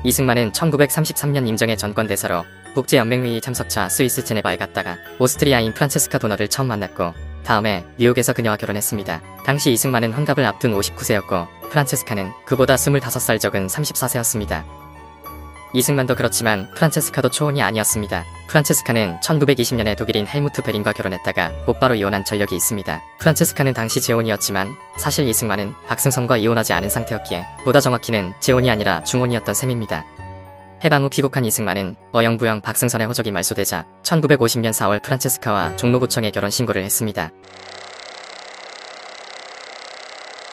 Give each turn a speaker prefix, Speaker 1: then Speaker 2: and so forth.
Speaker 1: 이승만은 1933년 임정의 전권대사로 국제연맹회의 참석차 스위스 제네바에 갔다가 오스트리아인 프란체스카 도너를 처음 만났고 다음에 뉴욕에서 그녀와 결혼했습니다. 당시 이승만은 환갑을 앞둔 59세였고 프란체스카는 그보다 25살 적은 34세였습니다. 이승만도 그렇지만 프란체스카도 초혼이 아니었습니다. 프란체스카는 1920년에 독일인 헬무트 베린과 결혼했다가 곧바로 이혼한 전력이 있습니다. 프란체스카는 당시 재혼이었지만 사실 이승만은 박승선과 이혼하지 않은 상태였기에 보다 정확히는 재혼이 아니라 중혼이었던 셈입니다. 해방 후 귀국한 이승만은 어영부영 박승선의 호적이 말소되자 1950년 4월 프란체스카와 종로구청에 결혼 신고를 했습니다.